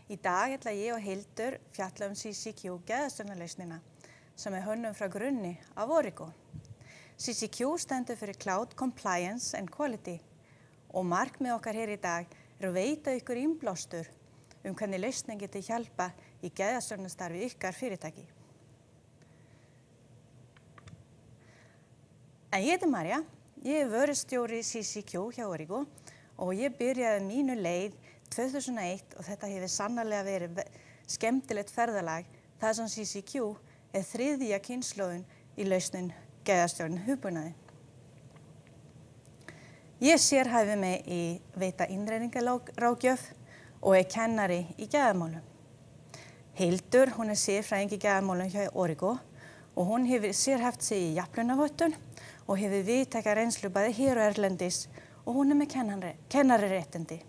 Í dag ætla ég og Hildur fjalla CCQ geðastjórnarlausnina sem hönnun frá grunni af Origo. CCQ stendur fyrir Cloud Compliance and Quality og markmið okkar hér í dag að veita ykkur innblástur hvernig lausnin getur hjálpa í geðastjórnarstarfi ykkar fyrirtæki. En ég Marja, ég vörustjóri CCQ hjá Origo og ég byrjaði mínu leið 2001 og þetta hefur sannarlega verið skemmtilegt ferðalag þar sem CCQ þriðja kynslóðin í lausnin geðastjórn hugbúnaði. Ég sérhæfi mig í veita innrætingaráðgjöf og kennari í geðamálum. Hildur, hún sérfræðing í geðamálum hjá Origo og hún hefur sérhæft sig í jafnlaunavottun og hefur víðtæka reynslu bæði hér og erlendis og hún með kennariréttindi.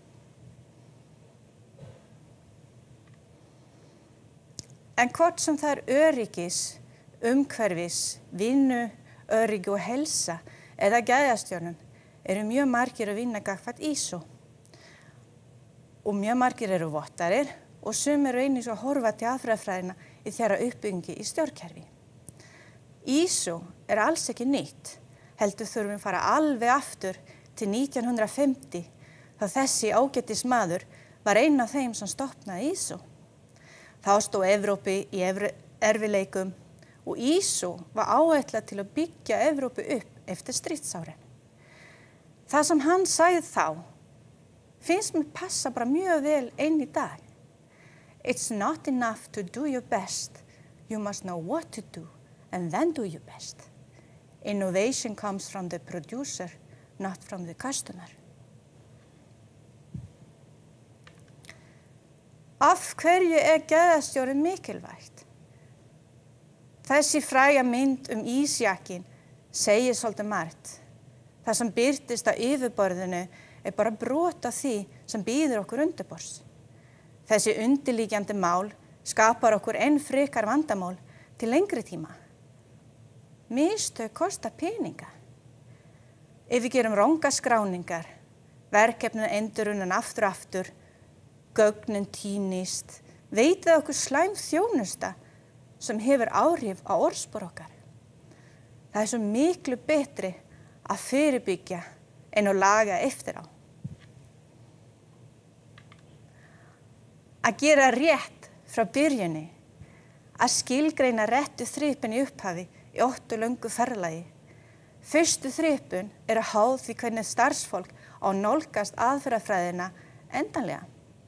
En hvort sem það öryggis, umhverfis, vinnu, öryggi og helsa eða geðastjórnun mjög margir að vinna gagnvart ISO. Og mjög margir vottarir og sumir einnig að horfa til aðferðafræðina í þeirra uppbyggingu í stjórnkerfi. ISO alls ekki nýtt, heldur þurfum að fara alveg aftur til 1950 þá þessi ágætis maður var einn af þeim sem stofnaði ISO. Þá stóð Evrópu í erfiðleikum og ISO var áætlað til að byggja Evrópu upp eftir stríðsárin. Það sem hann sagði þá finnst mér passa bara mjög vel enn í dag. It's not enough to do your best. You must know what to do and then do your best. Innovation comes from the producer, not from the customer. Af hverju geðastjórn mikilvægt? Þessi fræga mynd ísjakinn segir svolítið margt. Það sem birtist á yfirborðinu bara brot af því sem býður okkur undirborðs. Þessi undirliggjandi mál skapar okkur enn frekar vandamál til lengri tíma. Mistök kosta peninga. Ef við gerum rangar skráningar, verkefnin endurunnan aftur og aftur, gögnin týnist, veitið okkur slæm þjónusta sem hefur áhrif á orðspor okkar. Það svo miklu betri að fyrirbyggja en að laga eftir á. Að gera rétt frá byrjunni, að skilgreina réttu þrepin í upphafi í 8 löngu ferðalagi. Fyrstu þrepun að háð því hvernig starfsfólk á nálgast aðferðafræðina endanlega.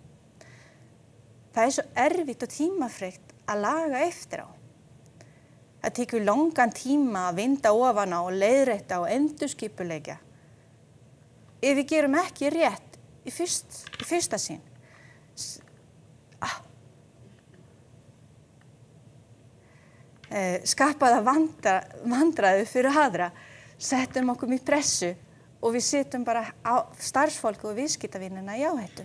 Það svo erfitt og tímafrekt að laga eftir á. Það tekur langan tíma að vinda ofan á og leiðrétta og endurskipuleggja. Ef við gerum ekki rétt í fyrsta sinn. Skapaða vandræði fyrir aðra, settum okkur í pressu og við setjum bara starfsfólk og viðskiptavinina í áhættu.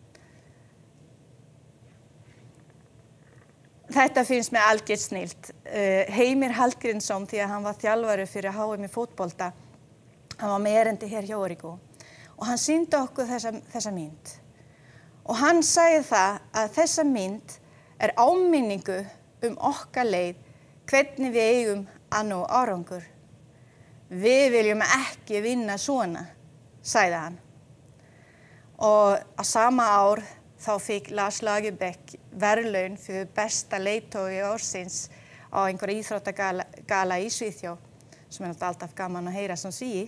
Þetta finnst mér algjört snilt. Heimir Hallgrímsson, því að hann var þjálfari fyrir HM í fótbolta, hann var með erindi hér hjá Origo og hann sýndi okkur þessa mynd. Og hann sagði það að þessa mynd áminningu okkar leið, hvernig við eigum að ná árangur. Við viljum ekki vinna svona, sagði hann. Og á sama ár þá fikk Lars Lagerbäck verðlaun fyrir besta leiðtogi ársins á einhverja íþróttagala í Svíþjóð, sem alltaf gaman að heyra sem sigi.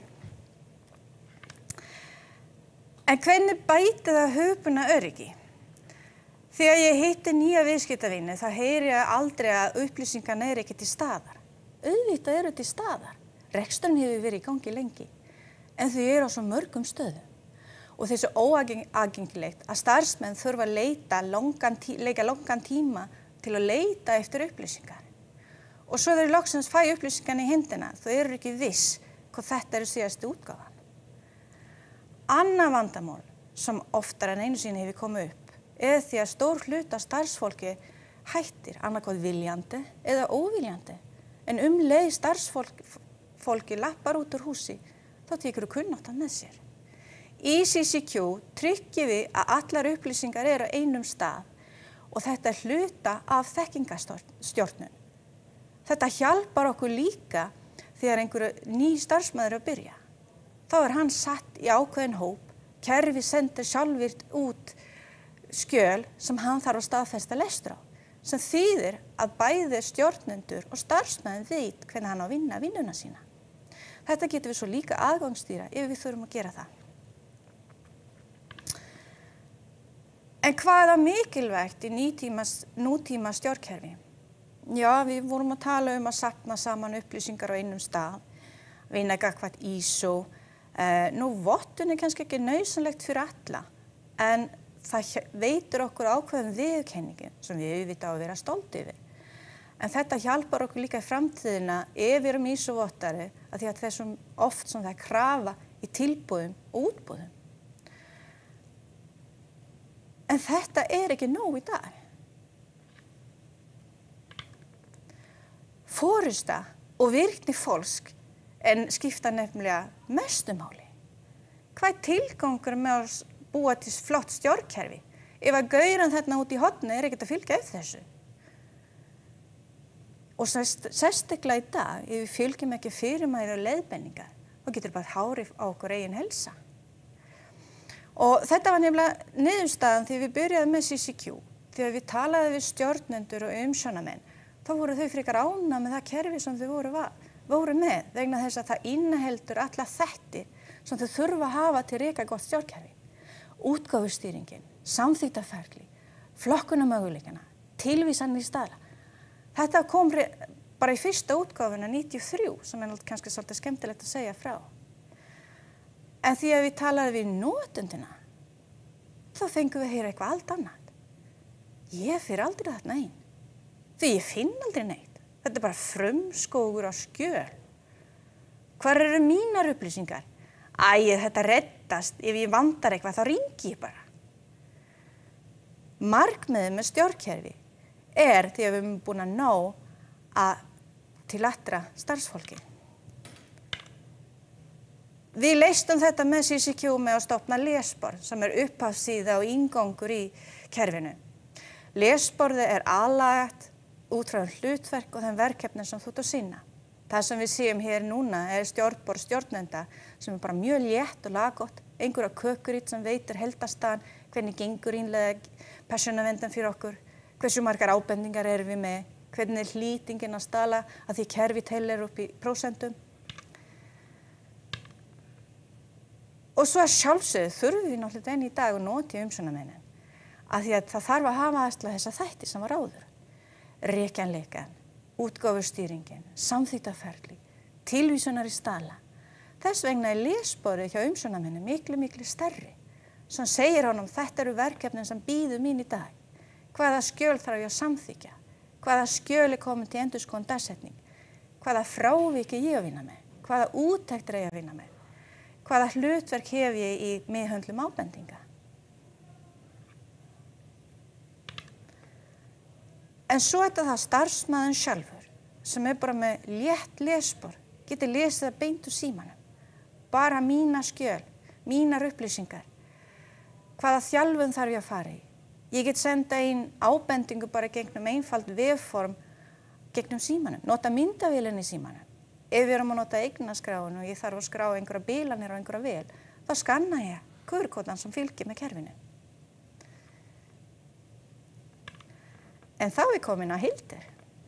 En hvernig bæti það hugbúna öryggi? Þegar ég hitti nýja viðskiptavini, þá heyri ég aldrei að upplýsingarna ekki til staðar. Auðvitað til staðar. Reksturinn hefur verið í gangi lengi, en þau á svo mörgum stöðum. Og þessu óaðgengilegt að starfsmenn þurfa að leika langan tíma til að leita eftir upplýsingar. Og svo þeir loksins fæ upplýsingarna í hendina, þau ekki viss hvað þetta síðastu útgáfan. Annað vandamál sem oftar en einu sinni hefur komið upp því að stór hluta starfsfólki hættir annarkvæð viljandi eða óviljandi. En leið starfsfólki lappar út úr húsi, þá tekur kunnáttan með sér. Í CCQ tryggjum við að allar upplýsingar á einum stað og þetta hluta af þekkingarstjórnun. Þetta hjálpar okkur líka þegar einhver ný starfsmaður að byrja. Þá hann satt í ákveðin hóp, kerfi sendir sjálfvirt út skjöl sem hann þarf að staðfesta lestur á, sem þýðir að bæði stjórnendur og starfsmaður veit hvernig hann á að vinna vinnuna sína. Þetta getur við svo líka aðgangsstýra ef við þurfum að gera það. En hvað er mikilvægt í nútíma stjórnkerfi? Já, við vorum að tala að safna saman upplýsingar á einum stað, vinna gagnvart ISO. Nú, vottun kannski ekki nauðsynlegt fyrir alla, en það veitir okkur ákveðum viðurkenningu sem við auðvitað á að vera stolt yfir. En þetta hjálpar okkur líka í framtíðina ef við erum ISO-vottari, að því að þessum oft sem það krafa í tilboðum og útboðum. En þetta ekki nóg í dag. Forysta og virkni fólks skipta nefnilega mestu máli. Hvað tilgangur með að búa til flott stjórnkerfi ef að gauran þarna út í horni ekkert að fylgja eftir þessu? Og sérstaklega í dag, ef við fylgjum ekki fyrirmæli og leiðbeiningar, þá getur bara hárif á okkur eigin helsa. Og þetta var nefnilega niðurstaðan þegar við byrjaðum með CCQ. Þegar við talaði við stjórnendur og umsjónarmenn, þá voru þau frekar ánægð með það kerfi sem þau voru með, vegna þess að það inniheldur alla þættir sem þau þurfa að hafa til reka gott stjórnkerfi. Útgáfustýringin, samþykktarferli, flokkunarmöguleikana, tilvísanir í staðla. Þetta kom bara í fyrsta útgáfuna 93, sem kannski svolítið skemmtilegt að segja frá. En því að við talaði við notenduna, þá fengum við að heyra eitthvað allt annað. Ég fer aldrei þarna inn, því ég finn aldrei neitt. Þetta bara frumskógur á skjöl. Hvar eru mínar upplýsingar? Þetta reddast, ef ég vandar eitthvað, þá ringi ég bara. Markmiðið með stjórnkerfi því að við erum búin að ná til allra starfsfólki. Við leystum þetta með CCQ með að stofna lesborð, sem upphafssíða og inngangur í kerfinu. Lesborðið aðlagt út frá hlutverk og þeim verkefni sem þú ert að sinna. Það sem við séum hér núna stjórnborð stjórnenda sem bara mjög létt og laggott, einhverja kökurít sem veitir heildarstaðan, hvernig gengur innlega persónuverndin fyrir okkur, hversu margar ábendingar erum við með, hvernig hlýtingin að staðla að því kerfi telur upp í prósentum. Og svo sjálfsögðu þurfum við náttúrulega enn í dag að nota umsjónarmennin, af því að það þarf að hafa alltaf þessa þætti sem var áður. Rekjanleikan, útgáfustýringin, samþykktarferli, tilvísunar í staðla. Þess vegna lesborðið hjá umsjónarmenni miklu stærri, sem segir honum þetta eru verkefnin sem bíður mín í dag. Hvaða skjöl þarf ég að samþykkja? Hvaða skjöl komin til endurskoðun dagsetning? Hvaða frávik ég að vinna með? Hvaða úttektir ég að vinna með? Hvaða hlutverk hef ég í meðhöndlum ábendinga? En svo það starfsmaðurinn sjálfur, sem bara með létt lesborð, getur lesið það beint úr símanum. Bara mína skjöl, mínar upplýsingar. Hvaða þjálfun þarf ég að fara í? Ég get senda inn ábendingu bara gegnum einfald vefform gegnum símanum, nota myndavélina í símanum. Ef við erum að nota eignaskráin og ég þarf að skrá einhverja bilanir á einhverja vél, þá skanna ég QR-kóðan sem fylgir með kerfinu. En þá komin að Hildur.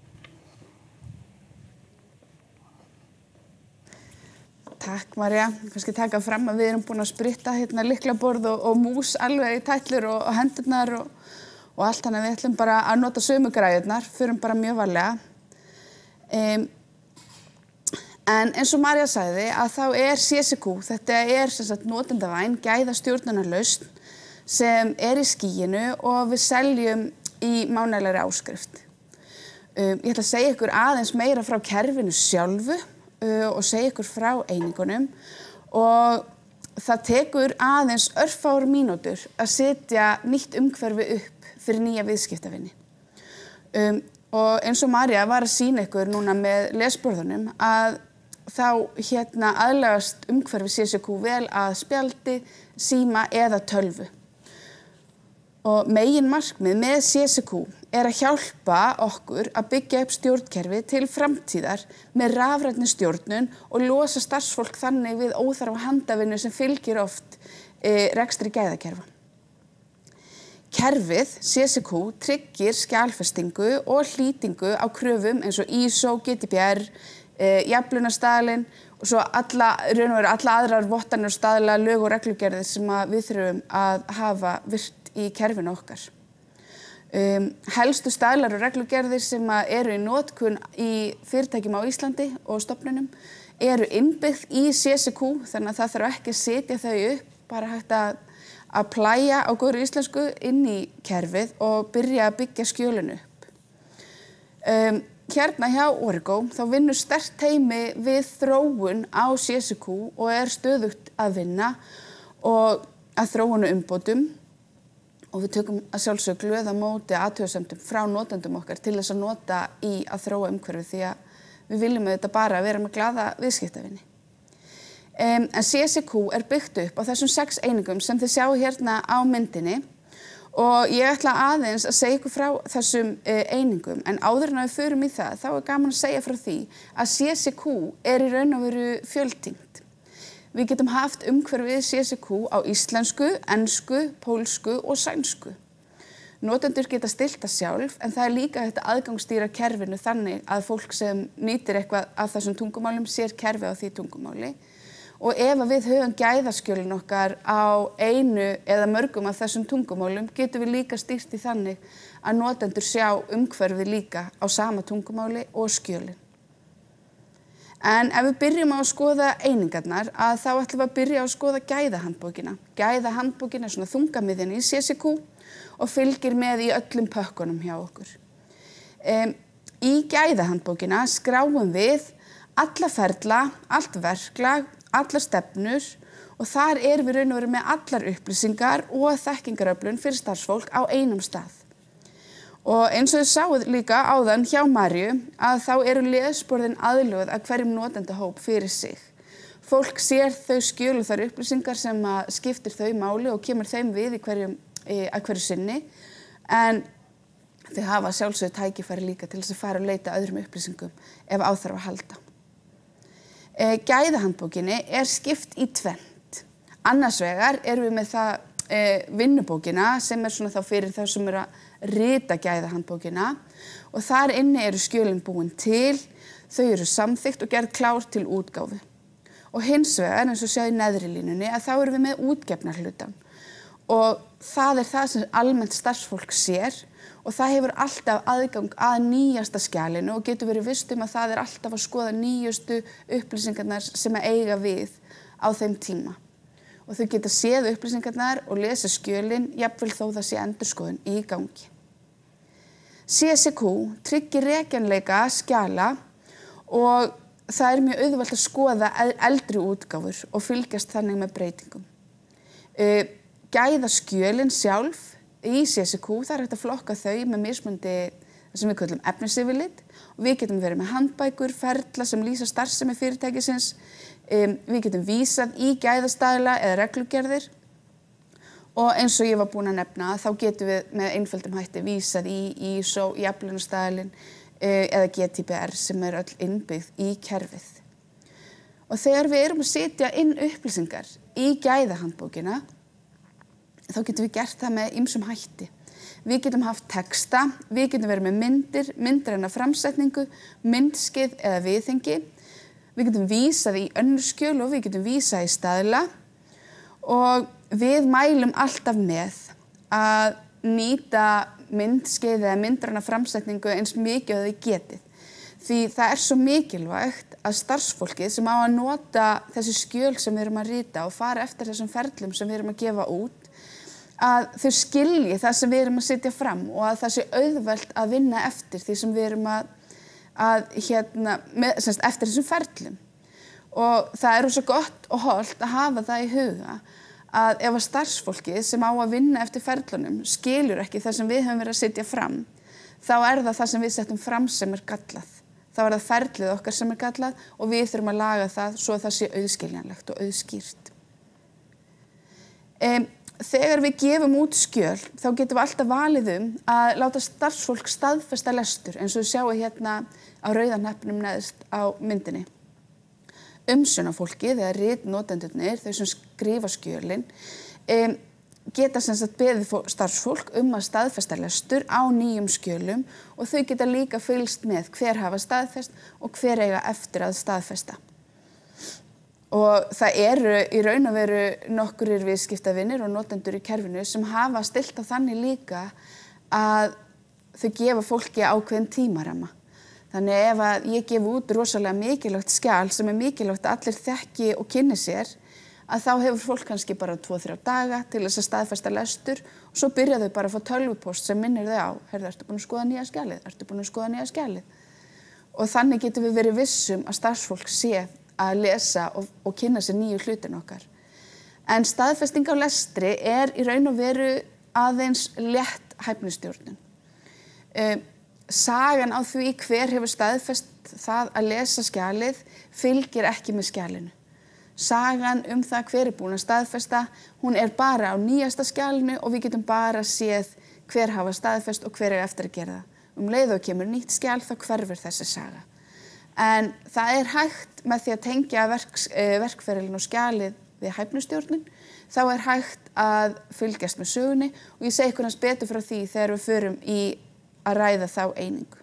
Takk, María. Kannski taka fram að við erum búin að spritta lyklaborð og mús alveg í tætlur og hendurnar og allt, þannig að við ætlum bara að nota sömu græjurnar, förum bara mjög varlega. En eins og María sagði að þá CCQ, þetta sem sagt notendavæn, gæðastjórnunarlausn sem í skýinu og við seljum í mánaðarlegri áskrift. Ég ætla að segja ykkur aðeins meira frá kerfinu sjálfu og segja ykkur frá einingunum og það tekur aðeins örfáar mínútur að setja nýtt umhverfi upp fyrir nýja viðskiptavini. Og eins og María var að sýna ykkur núna með lesborðunum að þá aðlagast umhverfi CCQ vel að spjaldi, síma eða tölvu. Og meginmarkmið með CSQ að hjálpa okkur að byggja upp stjórnkerfi til framtíðar með rafrænni stjórnun og losa starfsfólk þannig við óþarfa handavinnu sem fylgir oft rekstri gæðakerfa. Kerfið CSQ tryggir skjalfestingu og hlýtingu á kröfum eins og ISO, GDPR, jafnlaunastaðalinn og svo alla aðrar vottanir og staðla, lög og reglugerðir sem við þurfum að hafa virt í kerfinu okkar. Helstu staðlar og reglugerðir sem eru í notkun í fyrirtækjum á Íslandi og stofnunum eru innbyggð í CSQ, þannig að það þarf ekki að setja þau upp, bara hægt að plæja á góðri íslensku inn í kerfið og byrja að byggja skjölin upp. Hérna hjá Origo þá vinnur sterkt teymi við þróun á CSQ og stöðugt að vinna og að þróunu umbótum og við tökum að sjálfsögðu glöð á móti athugasemdum frá notendum okkar til þess að nota í að þróa umhverfið því að við viljum auðvitað bara vera með glaða viðskiptavini. En CSQ byggt upp á þessum 6 einingum sem þið sjáu hérna á myndinni og ég ætla aðeins að segja ykkur frá þessum einingum en áður en við förum í það þá gaman að segja frá því að CSQ í raun og veru fjöltyngt. Við getum haft umhverfið CSQ á íslensku, ensku, pólsku og sænsku. Notendur geta stillt það sjálf en það líka hægt að aðgangsstýra kerfinu þannig að fólk sem nýtir eitthvað af þessum tungumálum sér kerfi á því tungumáli. Og ef við höfum gæðaskjölin okkar á einu eða mörgum af þessum tungumálum getum við líka stýrt því þannig að notendur sjá umhverfið líka á sama tungumáli og skjölin. En ef við byrjum á að skoða einingarnar þá ætlum við að byrja á að skoða gæðahandbókina. Gæðahandbókin svona þungamiðjan í CSQ og fylgir með í öllum pökkunum hjá okkur. Í gæðahandbókina skráum við alla ferla, allt verklag, allar stefnur og þar við raun og veru með allar upplýsingar og þekkingaröflun fyrir starfsfólk á einum stað. Og eins og þið sáuð líka áðan hjá Maríu að þá eru lesborðin aðlöguð að hverjum notendahóp fyrir sig. Fólk sér þau skjöl og þær upplýsingar sem skiptir þau máli og kemur þeim við að hverju sinni en þau hafa sjálfsögðu tækifæri líka til þess að fara að leita öðrum upplýsingum ef á þarf að halda. Gæðahandbókinni skipt í tvennt. Annars vegar við með það vinnubókina sem svona þá fyrir þá sem að rita gæðahandbókina og þar inni eru skjölin búin til, þau eru samþykkt og gerð klár til útgáfu. Og hins vegar, eins og sjá í neðri línunni, að þá við með útgefnarhlutann. Og það það sem almennt starfsfólk sér og það hefur alltaf aðgang að nýjasta skjalinu og getur verið viss að það alltaf að skoða nýjustu upplýsingarnar sem eiga við á þeim tíma. Og þau geta séð upplýsingarnar og lesa skjölin, jafnvel þó það sé endurskoðun í gangi. CSQ tryggir rekjanleika skjala og það mjög auðvelt að skoða eldri útgáfur og fylgjast þannig með breytingum. Gæðaskjölin sjálf í CSQ, það hægt að flokka þau með mismunandi sem við köllum efnisyfirlit og við getum verið með handbækur, ferla sem lýsa starfsemi fyrirtækisins, við getum vísað í gæðastaðla eða reglugerðir og eins og ég var búin að nefna þá getum við með einföldum hætti vísað í ISO, jafnlaunastaðalinn eða GDPR sem öll innbyggð í kerfið. Og þegar við erum að setja inn upplýsingar í gæðahandbókina þá getum við gert það með ýmsum hætti. Við getum haft texta, við getum verið með myndræna framsetningu, myndskeið eða viðhengi. Við getum vísað í önnur skjöl og við getum vísað í staðla og við mælum alltaf með að nýta myndskeið eða myndræna framsetningu eins mikið að þið getið. Því það svo mikilvægt að starfsfólkið sem á að nota þessi skjöl sem við erum að rita og fara eftir þessum ferlum sem við erum að gefa út að þau skilji það sem við erum að setja fram og að það sé auðvelt að vinna eftir því sem við erum eftir þessum ferlum. Og það svo gott og hollt að hafa það í huga að ef starfsfólkið sem á að vinna eftir ferlunum skilur ekki það sem við höfum verið að setja fram, þá það sem við settum fram sem gallað. Þá það ferlið okkar sem gallað og við þurfum að laga það svo að það sé auðskiljanlegt og auðskýrt. þegar við gefum út skjöl, þá getum við alltaf valið að láta starfsfólk staðfesta lestur, eins og við sjáum hérna á rauða hneppnum neðst á myndinni. Umsjónarfólkið, eða ritnotendurnir, þau sem skrifa skjölin, geta sem sagt beðið starfsfólk að staðfesta lestur á nýjum skjölum og þau geta líka fylgst með hver hafa staðfest og hver eiga eftir að staðfesta. Og það eru í raun og veru nokkurir viðskiptavinir og notendur í kerfinu sem hafa stillt á þannig líka að þau gefa fólki ákveðin tímaramma. Þannig ef að ég gef út rosalega mikilvægt skjal sem mikilvægt að allir þekki og kynni sér, að þá hefur fólk kannski bara 2-3 daga til þess að staðfesta lestur og svo byrja þau bara að fá tölvupóst sem minnir þau á, heyrðu, ertu búin að skoða nýja skjalið? Ertu búin að skoða nýja skjalið? Og þannig getum við verið vissum að starfsfólk sé að lesa og kynna sér nýju hlutin okkar. En staðfesting á lestri í raun og veru aðeins létt hæfnistjórnun. Sagan á því hver hefur staðfest það að lesa skjalið fylgir ekki með skjalinu. Sagan það hver búin að staðfesta, hún bara á nýjasta skjalinu og við getum bara séð hver hafa staðfest og hver eftir að gera það. Leið og kemur nýtt skjal þá hverfur þessi saga. En það hægt með því að tengja verkferilin og skjalið við hæfnistjórnun, þá hægt að fylgjast með sögunni og ég segi ykkur hans betur frá því þegar við förum í að ræða þá einingu.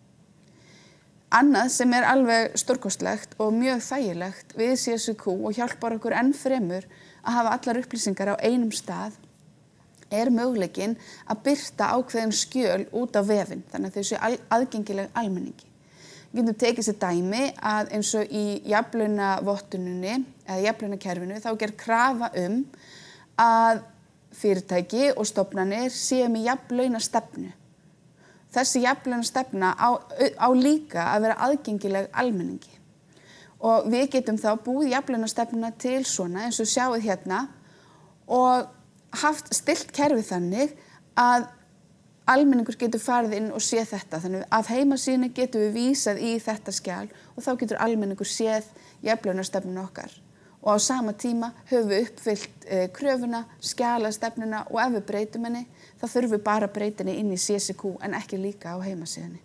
Annað sem alveg stórkostlegt og mjög þægilegt við CSQ og hjálpar okkur enn fremur að hafa allar upplýsingar á einum stað möguleikinn að birta ákveðin skjöl út á vefinn, þannig að þau séu aðgengileg almenningi. Við getum tekið sér dæmi að eins og í jafnlaunavottuninni eða jafnlaunakerfinu þá gerð krafa að fyrirtæki og stofnanir séu með jafnlaunastefnu. Þessi jafnlaunastefna á líka að vera aðgengileg almenningi. Og við getum þá búið jafnlaunastefnuna til svona eins og sjáið hérna og haft stillt kerfið þannig að almenningur getur farið inn og séð þetta. Þannig að af heimasíðunni getum við vísað í þetta skjal og þá getur almenningur séð jafnlaunastefnuna okkar. Og á sama tíma höfum við uppfyllt kröfuna, skjalastefnuna og ef við breytum henni, þá þurfum við bara að breyta henni inn í CSQ en ekki líka á heimasíðunni.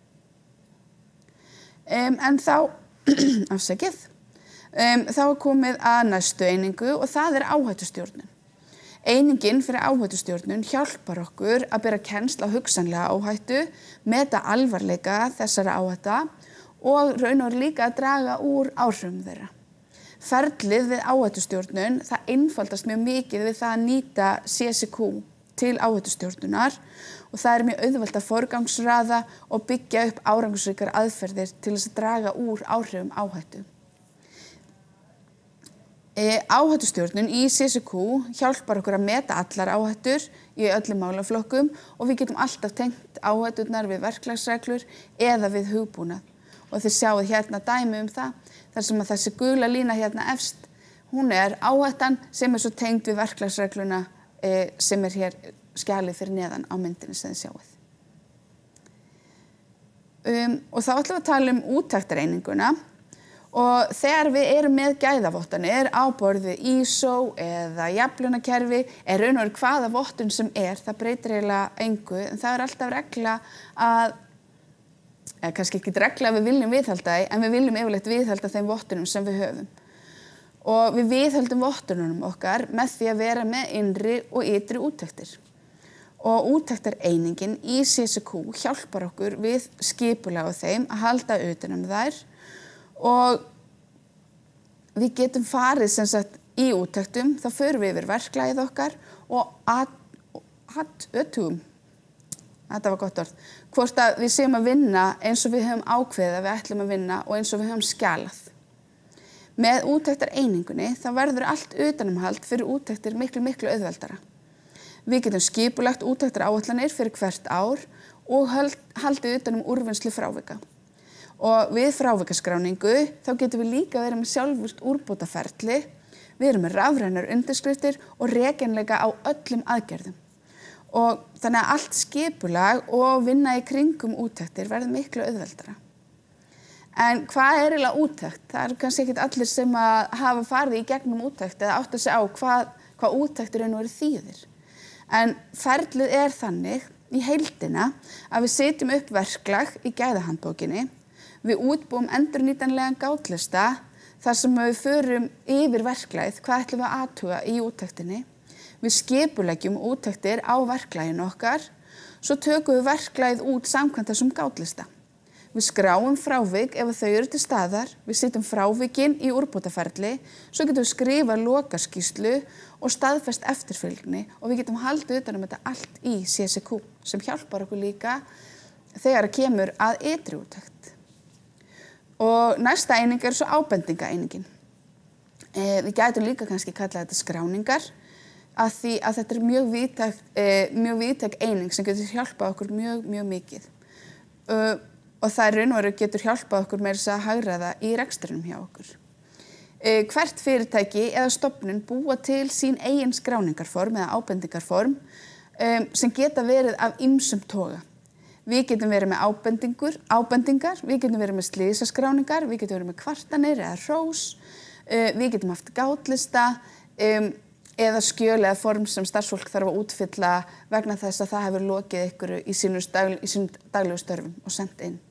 En þá, þá komið að næstu einingu og það áhættustjórnun. Einingin fyrir áhættustjórnun hjálpar okkur að bera kennsl á hugsanlega áhættu, meta alvarleika þessara áhætta og raun og líka að draga úr áhrifum þeirra. Ferlið við áhættustjórnun, það einfaldast mjög mikið við það að nýta CSQ til áhættustjórnunar og það mjög auðvelt að forgangsraða og byggja upp árangursríkar aðferðir til þess að draga úr áhrifum áhættu. Áhættustjórnun í CSQ hjálpar okkur að meta allar áhættur í öllum málaflokkum og við getum alltaf tengt áhætturnar við verklagsreglur eða við hugbúnað. Og þið sjáið hérna dæmi það, þar sem að þessi gula lína hérna efst, hún áhættan sem svo tengd við verklagsregluna sem hér skjalið fyrir neðan á myndinni sem þið sjáið. Og þá ætlum við að tala úttektareininguna. Og þegar við erum með gæðavottanir á borð við ISO eða jafnlaunakerfi raun og veru hvaða vottun sem það breytir eiginlega engu, en það alltaf regla að, kannski ekki regla að við viljum viðhalda en við viljum yfirleitt viðhalda þeim vottunum sem við höfum. Og við viðhöldum vottunum okkar með því að vera með innri og ytri úttektir. Og úttektareiningin í CSQ hjálpar okkur við skipulag á þeim að halda utan þær. Og við getum farið sem sagt í úttektum, þá förum við yfir verklagið okkar og athugum, þetta var gott orð, hvort að við séum að vinna eins og við höfum ákveðið að við ætlum að vinna og eins og við höfum skjalað. Með úttektareiningunni þá verður allt utanumhald fyrir úttektir miklu auðveldara. Við getum skipulagt úttektaráætlanir fyrir hvert ár og haldið utanum úrvinnslu frávika. Og við frávikaskráningu þá getum við líka verið með sjálfvirkt úrbótaferli, við erum með rafrænar undirskriftir og rekjanleika á öllum aðgerðum. Og þannig að allt skipulag og vinna í kringum úttektir verður miklu auðveldara. En hvað eiginlega úttekt? Það kannski ekki allir sem að hafa farið í gegnum úttekt eða átta sig á hvað hvað úttekt í raun og veru þýðir. En ferlið er þannig í heildina að við setjum upp verklag í gæðahandbókinni, við útbúum endurnýtanlegan gátlista þar sem við förum yfir verklagið, hvað ætlum við að athuga í úttektinni, við skipuleggjum úttektir á verklaginu okkar, svo tökum við verklagið út samkvæmt þessum gátlista. Við skráum frávik ef þau eru til staðar, við setjum frávikin í úrbótaferli, svo getum við skrifað lokaskýrslu og staðfest eftirfylgni og við getum haldið utan um þetta allt í CSQ sem hjálpar okkur líka þegar kemur að ytri úttekt. Og næsta eining er svo ábendingaeiningin. Við gætum líka kannski kallað þetta skráningar af því að þetta er mjög víðtæk eining sem getur hjálpað okkur mjög mikið. Og það raun og veru getur hjálpað okkur með þess að hagræða í rekstrinum hjá okkur. Hvert fyrirtæki eða stofnun búa til sín eigin skráningarform eða ábendingarform sem geta verið af ýmsum toga. Við getum verið með ábendingar, við getum verið með slysaskráningar, við getum verið með kvartanir eða hrós, við getum haft gátlista eða skjöl eða form sem starfsfólk þarf að útfylla vegna þess að það hefur lokið ykkur í sínum daglegu störfum og sendt inn.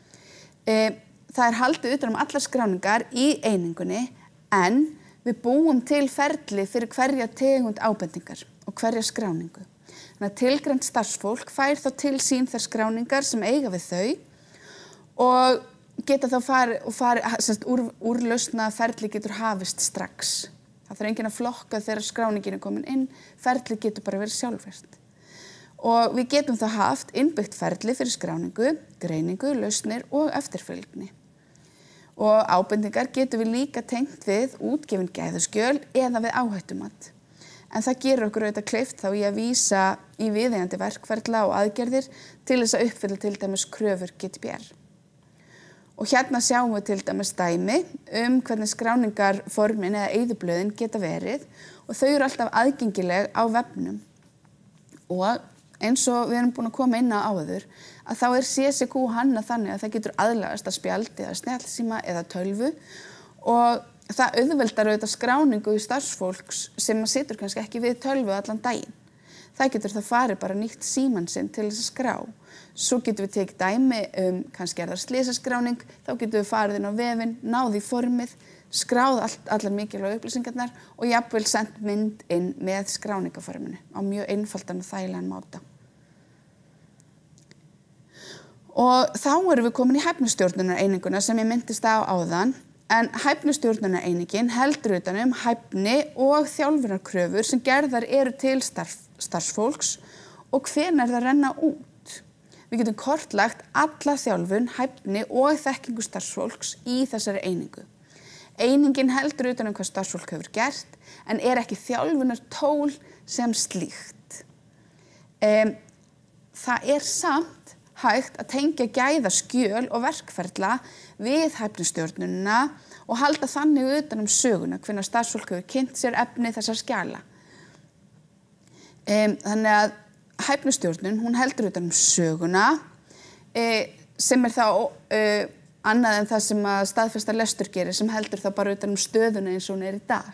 Það er haldið utan um allar skráningar í einingunni en við búum til ferli fyrir hverja tegund ábendingar og hverja skráningu. Þannig að tilgreint starfsfólk fær þá til sín þær skráningar sem eiga við þau og geta þá úrlausna ferli getur hafist strax. Það þarf enginn að flokka þegar skráningin er komin inn, ferli getur bara verið sjálfvirkt. Og við getum þá haft innbyggt ferli fyrir skráningu, greiningu, lausnir og eftirfylgni. Og ábendingar getum við líka tengt við útgefin gæðaskjöl eða við áhættumat. En það gerir okkur auðvitað kleift þá í að vísa í viðeigandi verkferla og aðgerðir til þess að uppfylla til dæmis kröfur GDPR. Og hérna sjáum við til dæmis dæmi hvernig skráningarformin eða eyðublöðin geta verið og þau eru alltaf aðgengileg á vefnum. Og eins og við erum búin að koma inn á áður, að þá er CSQ hannað þannig að það getur aðlagast að spjaldi eða snjallsíma eða tölvu og það auðveldar auðvitað skráningu í starfsfólks sem situr kannski ekki við tölvu allan daginn. Það getur það farið bara nýtt símann sinn til þess að skrá. Svo getum við tekið dæmi kannski er það slysaskráning, þá getum við farið inn á vefinn, náð í formið, skráð allar mikilvægu upplýsingarnar og jafnvel sendt mynd inn með skráningaforminu á mjög einfaldan og þægilegan máta. Og þá erum við komin í hæfnistjórnunareininguna sem ég minntist á áðan, en hæfnistjórnunareiningin heldur utan um hæfni og þjálfunarkröfur sem gerðar eru til starfsfólks og hvenær það renna út. Við getum kortlagt alla þjálfun, hæfni og þekkingu starfsfólks í þessari einingu. Einingin heldur utan um hvað starfsfólk hefur gert en er ekki þjálfunartól sem slíkt. Það er samt hægt að tengja gæðaskjöl og verkferla við hæfnistjórnunina og halda þannig utan um söguna hvenær starfsfólk hefur kynnt sér efni þessar skjala. Þannig að hæfnistjórnun, hún heldur utan um söguna sem er þá annað en það sem að staðfesta lestur gerir sem heldur þá bara utan um stöðuna eins og hún er í dag.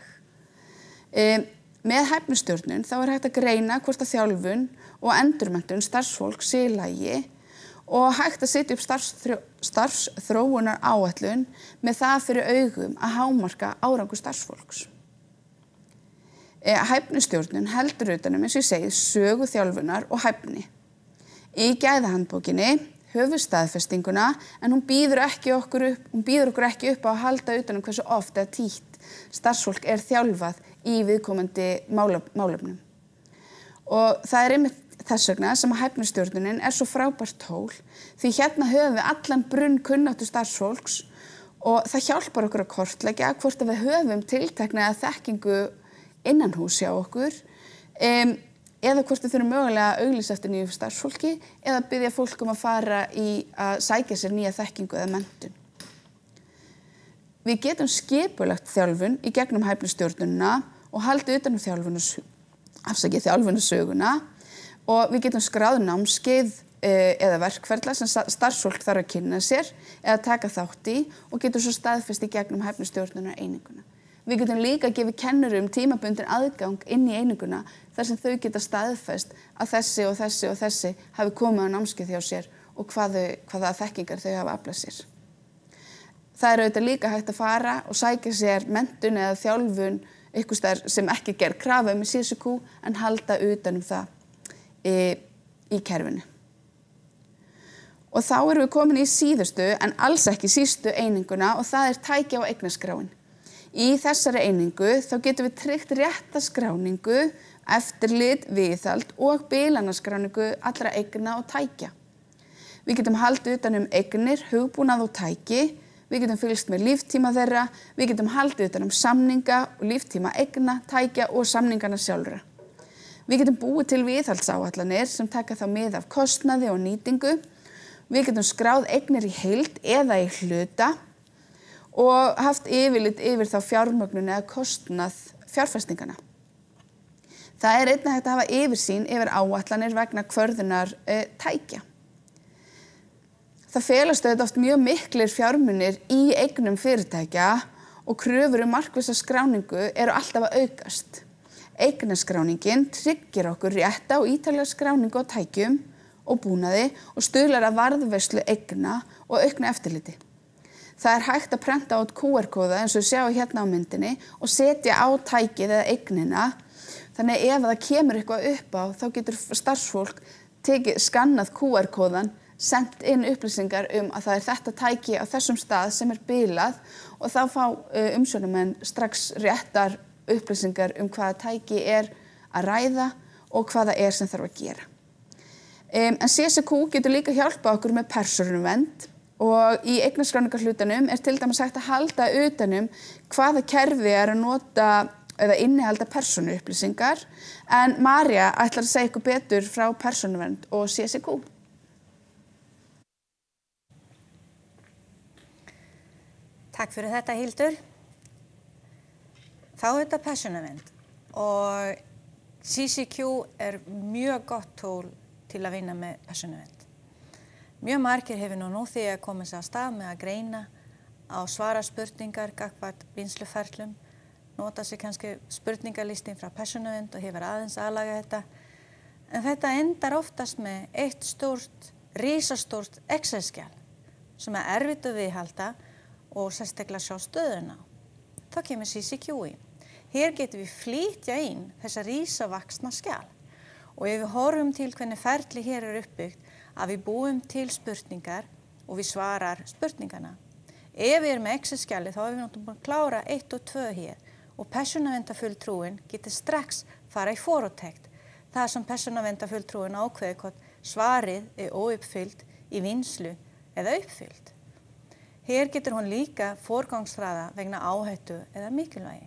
Með hæfnistjórnun þá er hægt að greina hvort að þjálfun og endurmenntun starfsfólks sé í lagi og hægt að setja upp starfsþróunar áætlun með það fyrir augum að hámarka árangur starfsfólks. Hæfnistjórnun heldur utan um, eins og ég segi, sögu þjálfunar og hæfni. Í gæðahandbókinni höfum staðfestinguna en hún býður okkur ekki upp á að halda utan um hversu oft eða títt starfsfólk er þjálfað í viðkomandi málefnum. Og það er einmitt þess vegna sem að hæfnistjórnunin er svo frábært tól því hérna höfum við allan brunn kunnáttu starfsfólks og það hjálpar okkur að kortleggja hvort að við höfum tiltekna þekkingu innanhús hjá okkur eða hvort við þurfum mögulega að auglýsa eftir nýju starfsfólki eða biðja fólk að fara í að sækja sér nýja þekkingu eða menntun. Við getum skipulagt þjálfun í gegnum hæfnistjórnunina og haldið utan um þjálfunarsöguna og við getum skráð námskeið eða verkferla sem starfsfólk þarf að kynna sér eða taka þátt í og getum svo staðfest í gegnum hæfnistjórnunareininguna. Við getum líka gefið kennurum tímabundin aðgang inn í eininguna þar sem þau geta staðfest að þessi og þessi og þessi hafi komið á námskeið hjá sér og hvaða þekkingar þau hafa aflað sér. Það auðvitað líka hægt að fara og sækja sér menntun eða þjálfun einhvers staðar sem ekki gerð krafa í CSQ en halda utan það í kerfinu. Og þá erum við komin í síðustu en alls ekki sístu eininguna og það tækja- og eignaskráin. Í þessari einingu þá getum við tryggt rétta skráningu, eftirlit, viðhald og bilanaskráningu allra eigna og tækja. Við getum haldið utan eignir, hugbúnað og tæki, við getum fylgst með líftíma þeirra, við getum haldið utan samninga og líftíma eigna, tækja og samningana sjálfra. Við getum búið til viðhaldsáætlanir sem taka þá mið af kostnaði og nýtingu. Við getum skráð eignir í heild eða í hluta og haft yfirlit yfir þá fjármögnun eða kostnað fjárfestingana. Það einnig hægt að hafa yfirsýn yfir áætlanir vegna kvörðunar tækja. Það felast auðvitað oft mjög miklir fjármunir í eignum fyrirtækja og kröfur markvissa skráningu eru alltaf að aukast. Eignaskráningin tryggir okkur rétta og ítarlega skráningu á tækjum og búnaði og stuðlar að varðveislu eigna og auknu eftirliti. Það hægt að prenta út QR-kóða eins og við sjáum hérna á myndinni og setja á tækið eða eignina. Þannig ef það kemur eitthvað upp á þá getur starfsfólk skannað QR-kóðan, sent inn upplýsingar að það þetta tæki á þessum stað sem bilað og þá fá umsjónarmenn strax réttar upplýsingar hvaða tæki að ræða og hvað það sem þarf að gera. En CSQ getur líka hjálpað okkur með persónuvernd og í eignarskráningarhlutanum til dæmis hægt að halda utanum hvaða kerfi að nota eða innihalda persónuupplýsingar. En María ætlar að segja ykkur betur frá persónuvernd og CSQ. Takk fyrir þetta, Hildur. Þá þetta persónuvernd og CSQ mjög gott tól til að vinna með persónuvernd. Mjög margir hefur nú þegar komið sér af stað með að greina á svara spurningar gagnvart vinnsluferlum, nota sér kannski spurningarlistin frá persónuvernd og hefur aðeins aðlaga þetta. En þetta endar oftast með eitt risastórt Excel-skjal sem erfitt að viðhalda og sérstaklega sjá stöðuna. Þá kemur CSQ í. Hér getum við flytja inn þessa risavaxna skjal. Og ef við horfum til hvernig ferli hér uppbyggt, að við búum til spurningar og við svarar spurningana. Ef við erum með Excel-skjali þá erum við náttúrulega búin að klára 1 og 2 hér og persónuverndarfulltrúinn getur strax fara í forúttekt. Það sem persónuverndarfulltrúinn ákveður hvort svarið óuppfyllt í vinnslu eða uppfyllt. Hér getur hún líka forgangsraða vegna áhættu eða mikilvægi.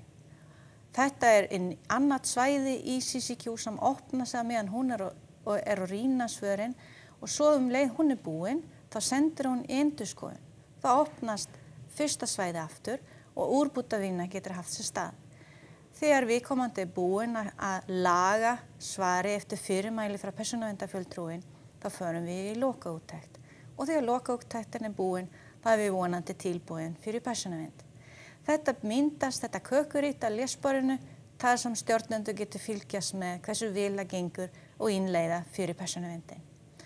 Þetta annað svæði í CSQ sem opnar sig meðan hún að rýna svörin og svo leið hún búin, þá sendir hún endurskoðun. Þá opnast fyrsta svæði aftur og úrbótavinna getur haft sér stað. Þegar viðkomandi búin að laga svari eftir fyrirmæli frá persónuverndarfulltrúinn, þá förum við í lokaúttekt. Og þegar lokaúttektin búin, þá við vonandi tilbúin fyrir persónuvernd. Þetta myndast, þetta kökurít að lesborinu, það sem stjórnendur getur fylgjast með hversu vel það gengur og innleiða fyrir persónuverndin.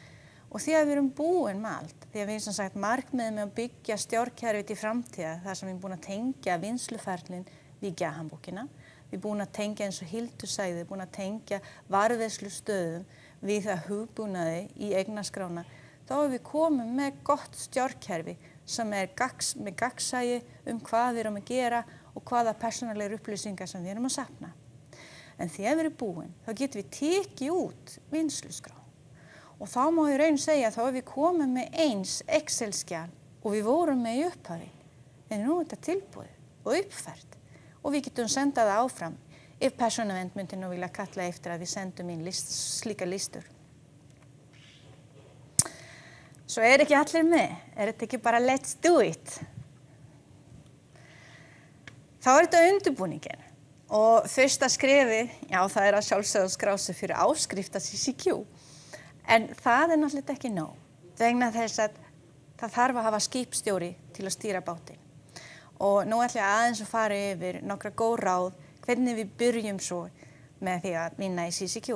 Og þegar við erum búin með allt, þegar við sem sagt markmiðið með að byggja stjórnkerfið til framtíða, þar sem við erum búin að tengja vinnsluferlin við GAHAN-bókina, við erum búin að tengja eins og Hildur sagði, búin að tengja varðveislustöðum við það hugbúnaði í eignaskrána, þá erum við komið með gott stjórnkerfi sem með gagnsæi hvað við erum að gera og hvaða persónulegar upplýsingar sem við erum að safna. En þegar við erum búin, þá getum við tekið út vinnsluskrá. Og þá má ég raun segja að þá erum við komið með eins Excel-skjal og við vorum með í upphafi. En nú þetta tilbúið og uppfært. Og við getum sendað það áfram ef persónuvernd myndi nú vilja kalla eftir að við sendum inn slíka listur. Svo ekki allir með, þetta ekki bara let's do it. Þá þetta undirbúningin og fyrsta skrefið, já það að sjálfsögðu skrá sig fyrir áskrift að CSQ. En það náttúrulega ekki nóg, vegna þess að það þarf að hafa skipstjóri til að stýra bátinn. Og nú ætla ég aðeins að fara yfir nokkra góð ráð hvernig við byrjum svo með því að vinna í CCQ.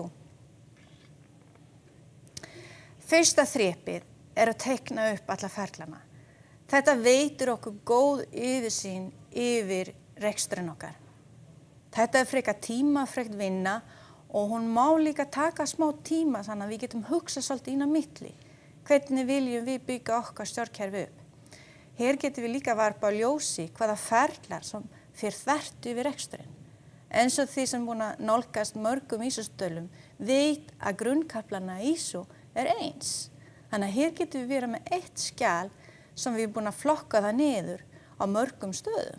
Fyrsta þrepið að teikna upp alla ferlana. Þetta veitir okkur góð yfirsýn yfir reksturinn okkar. Þetta frekar tímafrekt vinna og hún má líka taka smá tíma þannig að við getum hugsað svolítið inn á milli. Hvernig viljum við byggja okkar stjórnkerfi upp? Hér getum við líka varpa á ljósi hvaða ferlar sem fer þvert yfir reksturinn. Eins og því sem búin að nálgast mörgum ISO-stöðlum veit að grunnkaflana ISO eins. Þannig að hér getum við verið með eitt skjal sem við búin að flokka það niður á mörgum stöðum.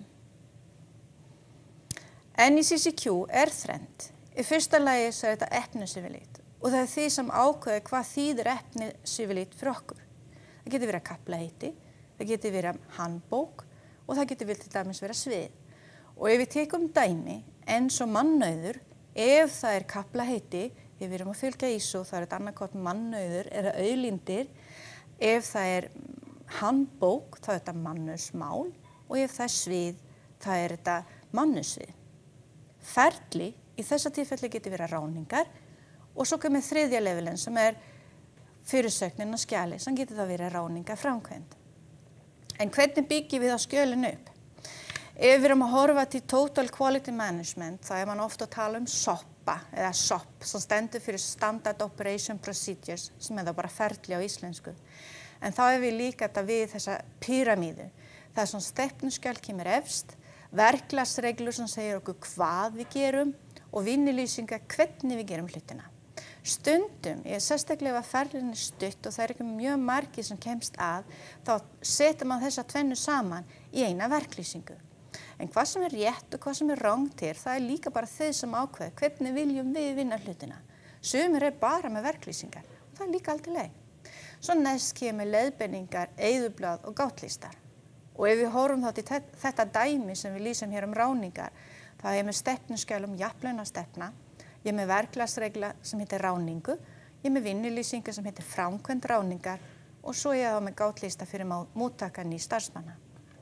En í CCQ þrennt. Í fyrsta lagi er þetta efnissyfirlit og það því sem ákveður hvað þýðir efnissyfirlit fyrir okkur. Það getur verið kaflaheiti, það getur verið handbók og það getur til dæmis verið svið. Og ef við tekum dæmi eins og mannauður, ef það kaflaheiti, ef við erum að fylgja ISO, þá þetta annarkvort mannauður eða auðlindir. Ef það handbók, þá þetta mannauðsmál og ef það svið, þá þetta mannauðsvið. Ferli í þessa tilfelli getur verið ráningar og svo kemur þriðja levelin sem fyrirsögnin og skjali sem getur það verið ráningar framkvæmd. En hvernig byggjum við á skjölin upp? Ef við erum að horfa til Total Quality Management þá man ofta að tala SOPA eða SOP sem stendur fyrir Standard Operation Procedures sem það bara ferli á íslensku. En þá við líka þetta við þessa pyramíðu. Það sem stefnuskjal kemur efst, verklagsreglur sem segir okkur hvað við gerum og vinnulýsingar hvernig við gerum hlutina. Stundum, sérstaklega ef ferlinn stutt og það ekki mjög margir sem kemst að, þá setur maður þessa tvennu saman í eina verklýsingu. En hvað sem rétt og hvað sem rangt það líka bara þau sem ákveða hvernig viljum við vinna hlutina. Sumir bara með verklýsingar og það líka allt í leið. Svo næst kemur leiðbeiningar, eyðublað og gáttlistar. Og ef við horfum þá til þetta dæmi sem við lýsum hér ráningar, þá með stefnuskjal jafnlaunastefna, ég með verklagsregla sem heitir ráningu, ég með vinnulýsingu sem heitir framkvæmd ráningar og svo ég þá með gáttlista fyrir móttakan í starfsmanna.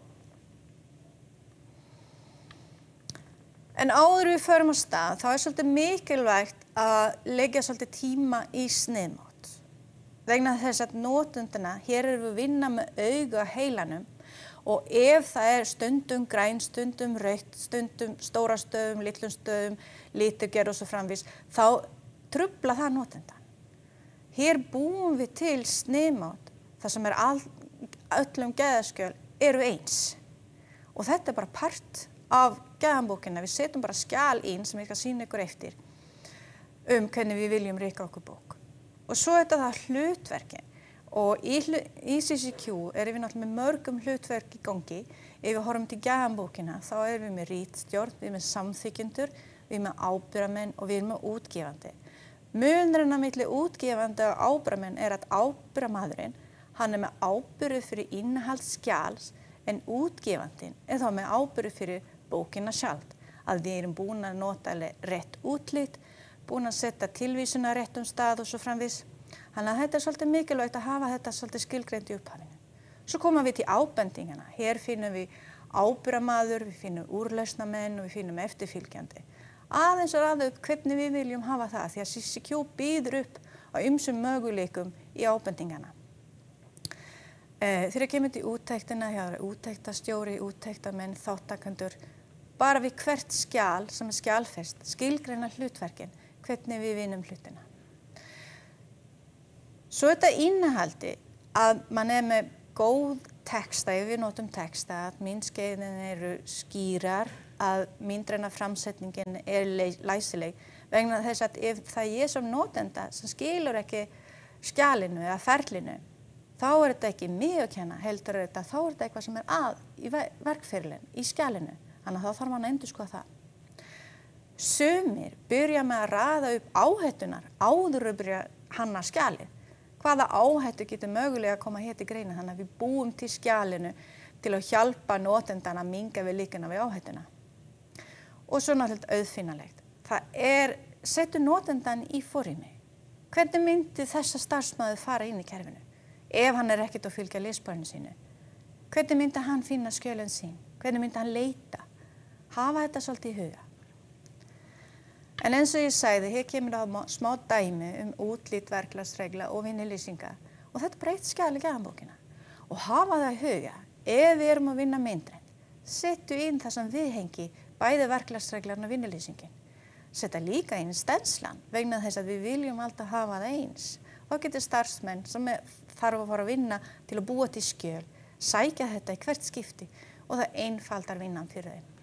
En áður við förum á stað, þá svolítið mikilvægt að leggja svolítið tíma í sniðmátt. Vegna þess að notendurna, hér erum við að vinna með augu á heilanum og ef það stundum græn, stundum rautt, stundum stóra stöðum, litlum stöðum, liturgerð og svo framvís, þá trufla það notendan. Hér búum við til sniðmátt, þar sem öllum gæðaskjöl eru eins. Og þetta bara part af gæðanbókina, við setjum bara skjal inn sem ég skal sýna ykkur eftir hvernig við viljum reka okkur bók. Og svo það hlutverkin. Og í CCQ við náttúrulega með mörgum hlutverk í gangi. Ef við horfum til gæðanbókina, þá við með ritstjórn, við með samþykjendur, við með ábyrgðarmenn og við með útgefandi. Munurinn á milli útgefandi og ábyrgðarmenn að ábyrgðarmaðurinn, hann með ábyrgð fyrir innihald skjals en útgefandinn þá með ábyrgð fyrir bókina sjálf. Að við erum búin að nota rétt útlit, búin að setja tilvísuna réttum stað og svo framvís. Þannig að þetta svolítið mikilvægt að hafa þetta svolítið skilgreint í upphafinu. Svo komum við til ábendingana. Hér finnum við ábyrgðarmaður, við finnum úrlausnarmenn og við finnum eftirfylgjandi. Aðeins að raða upp hvernig við viljum hafa það því að CCQ býður upp á ýmsum möguleikum í ábendingana. Þegar kemur til úttektina, úttektastjóri, úttektamenn, þáttakendur, bara við hvert skjal sem skjalfest, skilgreina hlutverkin, hvernig við vinnum hlutina. Svo þetta innihaldi að mann með góð texta, ef við notum texta, að myndskeiðin eru skýrar, að myndræna framsetningin læsileg, vegna þess að ef það sem notenda sem skilur ekki skjalinu eða ferlinu, þá þetta ekki mig að kenna, heldur þetta, þá þetta eitthvað sem að í verkferlin, í skjalinu, þannig að þá þarf man að endurskoða það. Sumir byrja með að raða upp áhættunar áður að byrja hanna skjalið. Hvaða áhættu getur mögulega að koma hér til greina þannig að við búum til skjalinu til að hjálpa notendan að minnka við líkuna við áhættuna. Og svo náttúrulega auðfinnanlegt. Það setur notendan í forrými. Hvernig myndi þessa starfsmaður fara inn í kerfinu? Ef hann ekkert að fylgja lesbárinu sínu. Hvernig myndi hann finna skjölin sín? Hvernig myndi hann leita? Hafa þetta svolítið í huga. En eins og ég sagði, hér kemur það smá dæmi útlít verklagsregla og vinnulýsingar og þetta breytt skjal í geðhandbókina. Og hafa það í huga, ef við erum að vinna myndrænt, settu inn það sem viðhengi bæði verklagsreglarna og vinnulýsingin. Setta líka inn stenslan vegna þess að við viljum alltaf hafa það eins. Þá getur starfsmenn sem þarf að fara að vinna til að búa til skjöl, sækja þetta í hvert skipti og það einfaldar vinnan fyrir þeim.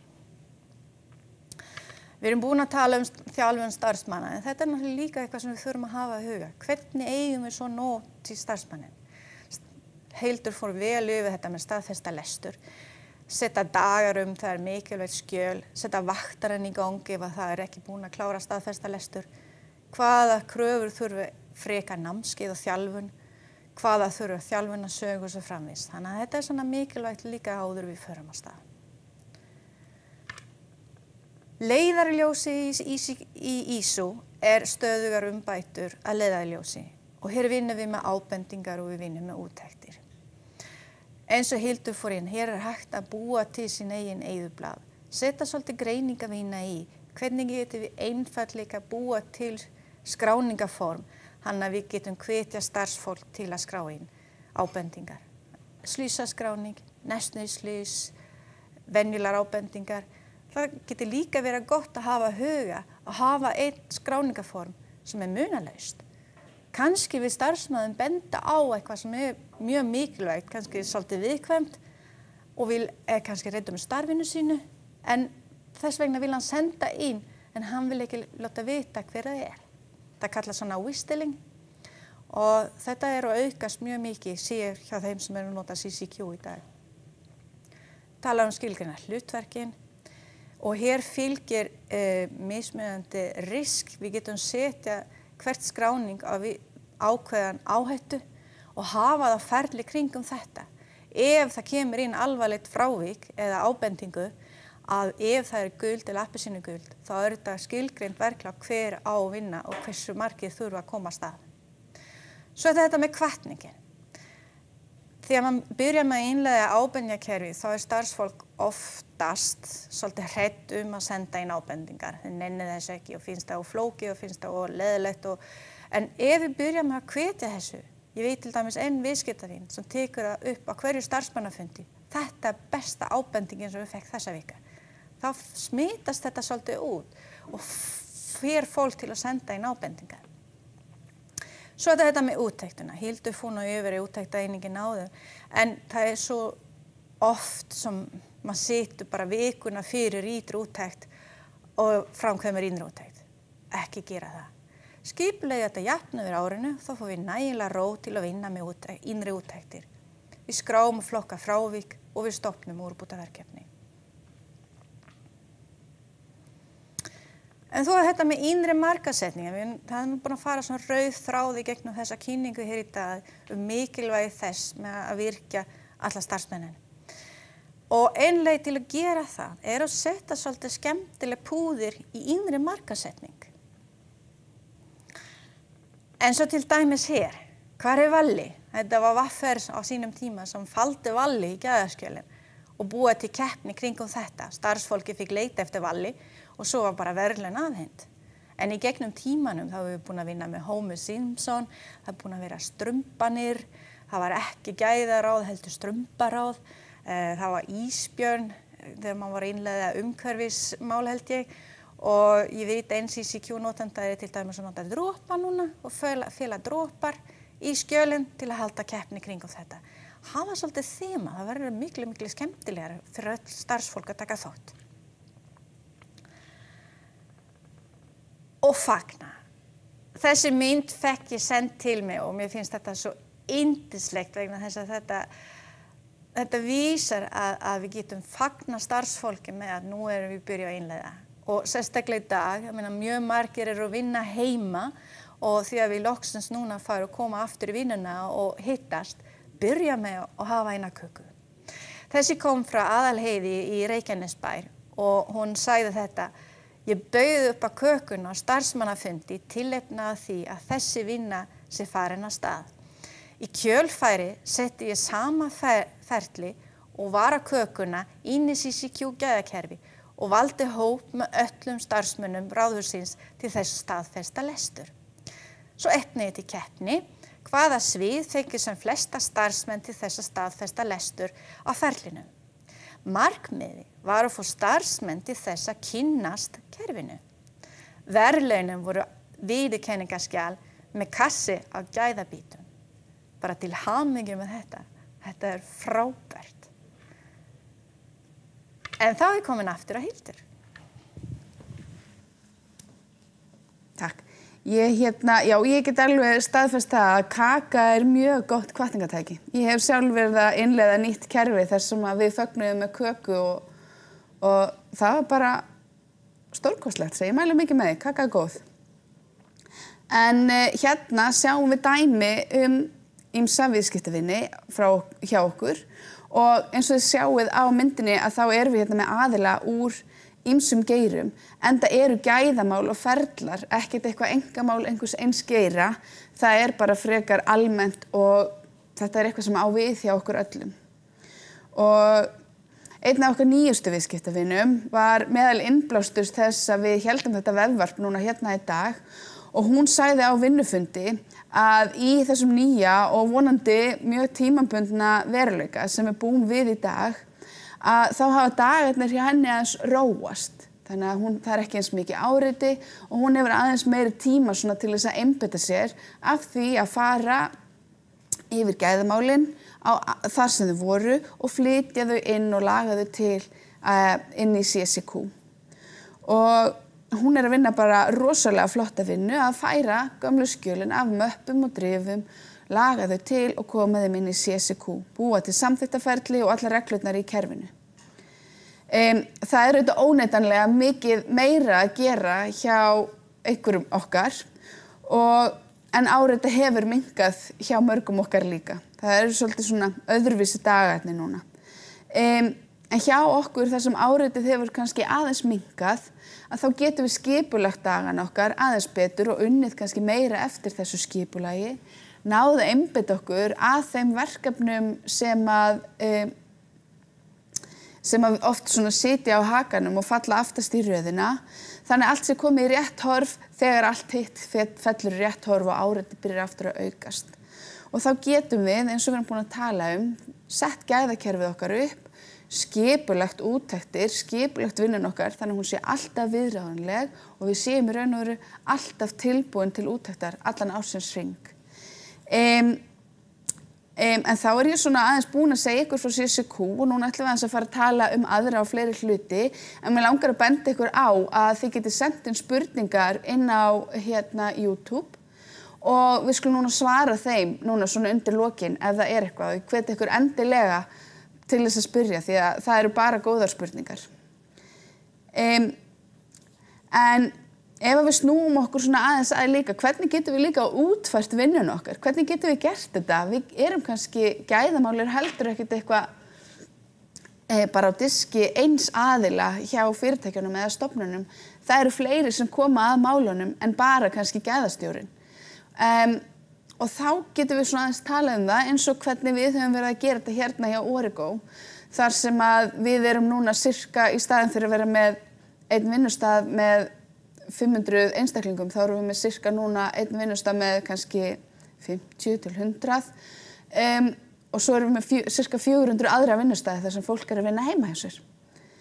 Við erum búin að tala þjálfun starfsmanna, en þetta náttúrulega líka eitthvað sem við þurfum að hafa í huga. Hvernig eigum við svo nóg til starfsmannin? Hildur fór vel yfir þetta með staðfesta lestur. Setta dagar það mikilvægt skjöl, setta vaktarinn í gangi ef það ekki búin að klára staðfesta lestur. Hvaða kröfur þurfa frekar námskeið og þjálfun, hvaða þurfa þjálfun að sögu og svo framvegis. Þannig að þetta svona mikilvægt líka áður við förum á stað. Leiðarljósi í ISO stöðugar umbætur að leiðarljósi og hér vinnum við með ábendingar og við vinnum með úttektir. Eins og Hildur fór inn, hér hægt að búa til sín eigin eyðublað, setja svolítið greiningavína í, hvernig getum við einfaldleika búa til skráningaform, þannig að við getum hvetja starfsfólk til að skrá inn ábendingar. Slysaskráning, næstnauslys, venjulegar ábendingar. Það getur líka verið gott að hafa huga að hafa einn skráningaform sem munalaust. Kannski við starfsmaðurinn benda á eitthvað sem mjög mikilvægt, kannski svolítið viðkvæmt og kannski reyndum starfinu sínu, en þess vegna vil hann senda inn, en hann vil ekki láta vita hver það er. Það kallast svona whistling og þetta að aukast mjög mikið, sér hjá þeim sem að nota CCQ í dag. Tala skilgreina hlutverkin. Og hér fylgir mismunandi risk. Við getum setja hvert skráning á ákveðan áhættu og hafa það ferli kringum þetta. Ef það kemur inn alvarlegt frávik eða ábendingu að ef það guld eða appelsínuguld, þá þetta skilgreint verklag hver á að vinna og hversu margir þurfa að koma af stað. Svo þetta með hvatningin. Þegar maður byrjar með að innleiða ábendingakerfi, þá starfsfólk oftast svolítið hrætt að senda inn ábendingar. Þeir nenni þessu ekki og finnst það flókið og finnst það leiðilegt. En ef við byrjum að hvetja þessu, ég veit til dæmis einn viðskiptavin sem tekur það upp á hverju starfsmannafundi, þetta besta ábendingin sem við fekk þessa vika. Þá smitast þetta svolítið út og fer fólk til að senda inn ábendingar. Svo þetta með úttektuna. Hildur fór nú yfir í úttektaeiningin áður, en það svo oft sem maður situr bara vikuna fyrir ítri úttekt og framkvæmur innri úttekt. Ekki gera það. Skipulega þetta jafn yfir árinu, þá fórum við nægilega ró til að vinna með innri úttektir. Við skráum og flokka frávik og við stofnum úrbótaverkefni. En þú þetta með innri markaðssetninga, það búin að fara svona rauð þráði gegnum þessa kynningu hér í dag mikilvægi þess með að virkja alla starfsmennin. Og ein leið til að gera það að setja svolítið skemmtileg púðir í innri markaðssetning. En svo til dæmis hér, hvar Valli? Þetta var Vaffer á sínum tíma sem faldi Valli í gæðaskjölinn og búið til keppni kringum þetta. Starfsfólki fikk leita eftir Valli og svo var bara verðlaun afhent. En í gegnum tímanum þá hefur við búin að vinna með Homer Simpson, það búin að vera strumpanir, það var ekki gæðaráð, heldur strumparáð, það var ísbjörn þegar maður var að innleiða umhverfismál held ég og ég veit einn CCQ-notenda til dæmis að nota dropa núna og fela dropar í skjölinn til að halda keppni kringum þetta. Hafa svolítið þema, það verður miklu skemmtilegar fyrir öll starfsfólk að taka þátt. Og fagna. Þessi mynd fekk ég send til mig og mér finnst þetta svo yndislegt vegna þess að þetta vísar að við getum fagna starfsfólki með að nú erum við byrjað að innleiða. Og sérstaklega í dag, mjög margir eru að vinna heima og því að við loksins núna fara að koma aftur í vinnuna og hittast, byrja með að hafa eina köku. Þessi kom frá Aðalheiði í Reykjanesbær og hún sagði þetta: ég bauð upp á kökuna á starfsmannafundi tilefni af því að þessi vinna sé farin af stað. Í kjölfæri setti ég sama ferli og vara kökuna inn í CCQ gæðakerfi og valdi hóp með öllum starfsmönnum ráðhússins til þess staðfesta lestur. Svo etniði til keppni, hvaða svið fengi sem flesta starfsmenn til þess staðfesta lestur á ferlinu. Markmiði var að fá starfsmenn til þess að kynnast kerfinu. Verðlaunin voru viðurkenningarskjal með kassi af gæðabítum. Bara til hamingju með þetta. Þetta frábært. En þá komin aftur að Hildur. Takk. Ég get alveg staðfest að kaka mjög gott hvatningatæki. Ég hef sjálf verið að innleiða nýtt kerfi þar sem að við fögnuðum með köku og það var bara stórkostlegt, svo ég mæli mikið með því, kaka góð. En hérna sjáum við dæmi ýmsa viðskiptavini hjá okkur og eins og þið sjáið á myndinni að þá erum við hérna með aðila úr ýmsum geirum, enda eru gæðamál og ferlar, ekkert eitthvað einkamál einhvers eins geira, það er bara frekar almennt og þetta er eitthvað sem á við hjá okkur öllum. Og einn af okkar nýjustu viðskiptavinum var meðal innblástur þess að við héldum þetta vefvarp núna hérna í dag og hún sagði á vinnufundi að í þessum nýja og vonandi mjög tímabundna veruleika sem við búum við í dag, að þá hafa dagarnir hjá henni aðeins róast. Þannig að það er ekki eins mikið áreiti og hún hefur aðeins meiri tíma svona til þess að einbeita sér af því að fara yfir gæðamálin þar sem þau voru og flytja þau inn og laga þau til inn í CCQ. Og hún er að vinna bara rosalega flotta vinnu að færa gömlu skjölin af möppum og drifum, laga þau til og koma þeim inn í CCQ, búa til samþykktaferli og allar reglurnar í kerfinu. Það er auðvitað óneitanlega mikið meira að gera hjá einhverjum okkar en áreiti hefur minnkað hjá mörgum okkar líka. Það eru svolítið svona öðruvísi dagarnir núna. En hjá okkur þar sem áreitið hefur kannski aðeins minnkað, að þá getum við skipulagt dagana okkar aðeins betur og unnið kannski meira eftir þessu skipulagi, náðu einbeita okkur að þeim verkefnum sem að oft svona sitja á hakanum og falla aftast í röðina. Þannig að allt sé komið í rétt horf þegar allt hitt fellur í rétt horf og áreiti byrjar aftur að aukast. Og þá getum við, eins og við erum búin að tala sett gæðakerfið okkar upp, skipulagt úttektir, skipulagt vinnan okkar, þannig að hún sé alltaf viðráðanleg og við séum í raun og veru alltaf tilbúin til úttektar allan ársins hring. En þá er ég svona aðeins búin að segja ykkur frá CCQ og núna ætlum við aðeins að fara að tala aðra og fleiri hluti, en mér langar að benda ykkur á að þið getið sendt inn spurningar inn á YouTube og við skulum núna svara þeim núna svona undir lokin ef það er eitthvað og ég hveti ykkur endilega til þess að spyrja því að það eru bara góðar spurningar. En ef við snúum okkur svona aðeins að líka, hvernig getum við líka útfært vinnun okkar? Hvernig getum við gert þetta? Við erum kannski gæðamálir heldur ekkert eitthvað bara á diski eins aðila hjá fyrirtækjunum eða stofnunum. Það eru fleiri sem koma að málunum en bara kannski gæðastjórinn. Og þá getum við svona aðeins talað það eins og hvernig við höfum verið að gera þetta hérna hjá Origo, þar sem að við erum núna sirka í staðinn fyrir að vera með einn vinnustað með 500 einstaklingum, þá erum við með sirka núna einn vinnustað með kannski 50 til 100 og svo erum við með sirka 400 aðra vinnustaði þar sem fólk er að vinna heima hjá sér.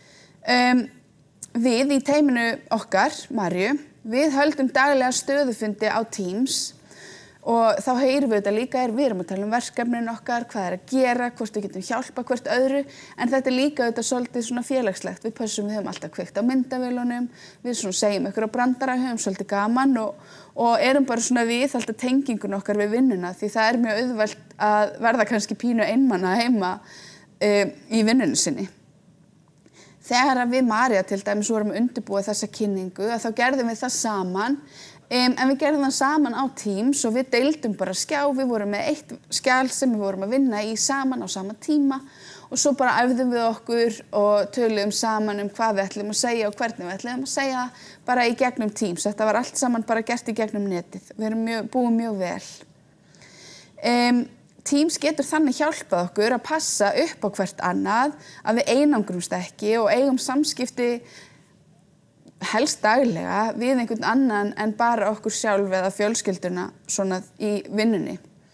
Við í teyminu okkar, Marju, við höldum daglega stöðufundi á Teams og þá heyrum við þetta líka við erum að tala verkefnin okkar, hvað er að gera, hvort við getum hjálpa hvert öðru, en þetta er líka svolítið svona félagslegt. Við pössum, við höfum alltaf kveikt á myndavélunum, við svona segjum ykkur á brandara, höfum svolítið gaman og erum bara svona við alltaf tengingun okkar við vinnuna því það er mjög auðvelt að verða kannski pínu einmana heima í vinnunni sinni. Þegar við María til dæmis vorum að undirbúa þessa kynningu, að þá gerðum við það saman, en við gerðum það saman á Teams og við deildum bara skjá, við vorum með eitt skjal sem við vorum að vinna í saman á sama tíma og svo bara æfðum við okkur og töluðum saman hvað við ætlum að segja og hvernig við ætlum að segja bara í gegnum Teams. Þetta var allt saman bara gert í gegnum netið. Við erum búum mjög vel. Teams getur þannig hjálpað okkur að passa upp á hvert annað, að við einangrumst ekki og eigum samskipti helst daglega við einhvern annan en bara okkur sjálf eða fjölskylduna svona í vinnunni.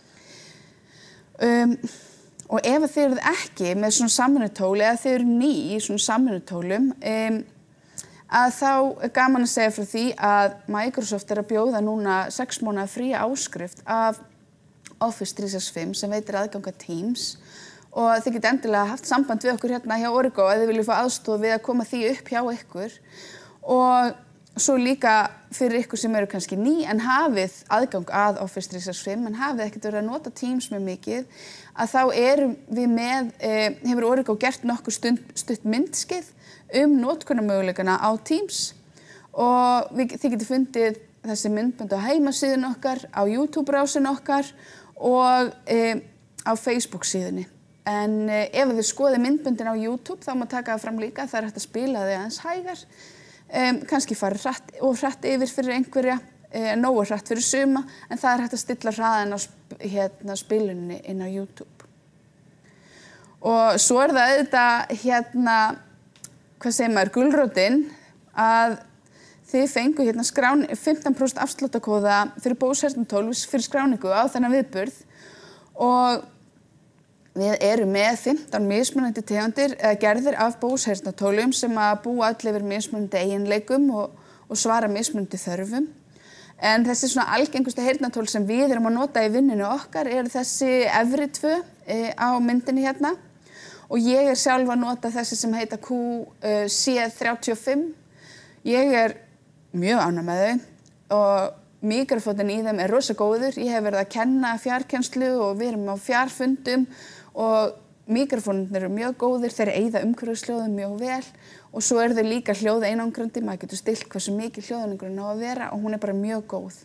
Og ef þið eruð ekki með svona samvinnutól eða þið eru ný í svona samvinnutólum, að þá er gaman að segja frá því að Microsoft að bjóða núna 6 mánaða fría áskrift af Office 365 sem veitir aðgang að Teams og þið getið endilega haft samband við okkur hérna hjá Origo ef þið viljið fá aðstoð við að koma því upp hjá ykkur. Og svo líka fyrir ykkur sem eru kannski ný en hafið aðgang að Office 365 en hafið ekkert verið að nota Teams með mikið, að þá erum við með, hefur Origo gert nokkuð stutt myndskeið notkunarmöguleikana á Teams og þið getið fundið þessi myndbönd á heimasíðun okkar, á YouTube-rásin okkar og á Facebook-síðunni. En ef þið skoðið myndböndin á YouTube þá má taka það fram líka, það er hægt að spila þau aðeins hægar. Kannski fara hratt yfir fyrir einhverja, nógu hratt fyrir suma, en það er hægt að stilla hraðan á spilunni inn á YouTube. Og svo er það auðvitað hvað segir maður, gulrótin, að þið fengu 15% afsláttarkóða fyrir Bose heyrnartól fyrir skráningu á þennan viðburð og við erum með 15 mismunandi tegundir eða gerðir af Bose heyrnartólum sem að búa öll yfir mismunandi eiginleikum og svara mismunandi þörfum. En þessi svona algengustu heyrnartól sem við erum að nota í vinnunni okkar eru þessi efri 2 á myndinni hérna. Og ég er sjálf að nota þessi sem heita QC35. Ég er mjög ánægð með þau og mikrofóninn í þeim er rosa góður. Ég hef verið að kenna fjarkennslu og við erum á fjarfundum og mikrofóninn eru mjög góðir, þeir eyða umhverfisljóðum mjög vel og svo eru þau líka hljóðeinangrandi, maður getur stillt hversu mikið hljóðeinangrun á að vera og hún er bara mjög góð.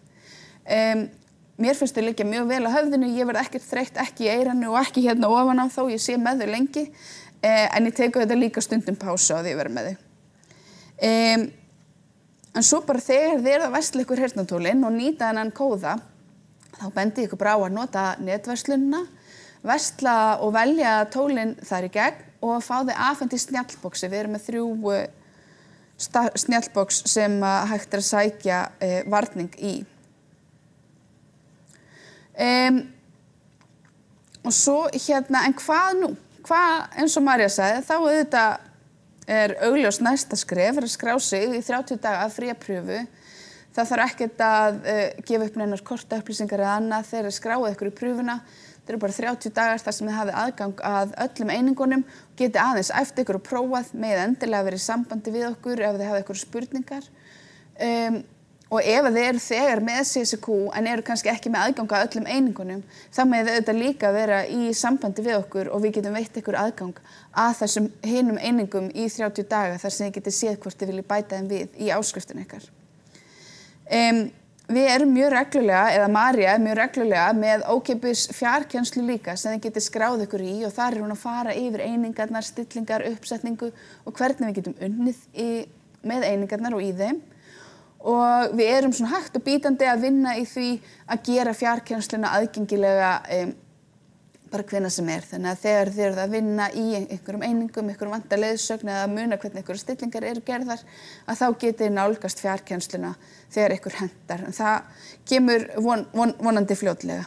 Mér finnst þau liggja mjög vel á höfðinu, ég verð ekkert þreytt, ekki í eyranu og ekki hérna ofan á þó, ég sé með þau lengi, en ég teku þetta líka stundum pásu á því að vera með þau. En svo bara þegar þið eruð að versla ykkur heyrnartólin og nýta þennan kóða, þá bendi ég ykkur bara á að nota netverslunina, versla og velja tólin þar í gegn og fá þau afhent í snjallboxi. Við erum með 3 snjallbox sem hægt er að sækja varning í. Og svo en hvað nú? Eins og María sagði, þá auðvitað er augljós næsta skref að skrá sig í 30 daga fría pröfu. Það þarf ekkert að gefa upp neinar kortaupplýsingar eða annað þegar skráið ykkur í pröfuna. Það eru bara 30 dagar þar sem þið hafið aðgang að öllum einingunum og getið aðeins æft ykkur og prófað með endilega verið í sambandi við okkur ef þið hafið ykkur spurningar. Og ef þið eru þegar með CSQ en eru kannski ekki með aðgang að öllum einingunum, þá með þið auðvitað líka vera í sambandi við okkur og við getum veitt ykkur aðgang að þessum hinum einingum í 30 daga þar sem þið getið séð hvort þið viljið bæta þeim við í áskriftin ykkar. Við erum mjög reglulega, eða María er mjög reglulega með ókeypis fjarkennslu líka sem þið getið skráð ykkur í og þar er hún að fara yfir einingarnar, stillingar, uppsetningu og hvernig við getum unnið með einingarnar og í þeim. Og við erum svona hægt og bítandi að vinna í því að gera fjarkennsluna aðgengilega bara hvenær sem er. Þannig að þegar þið eruð að vinna í einhverjum einingum, einhverjum vantar leiðsögn eða að muna hvernig einhverjar stillingar eru gerðar, að þá getið þið nálgast fjarkennsluna þegar einhver hentar. En það kemur vonandi fljótlega.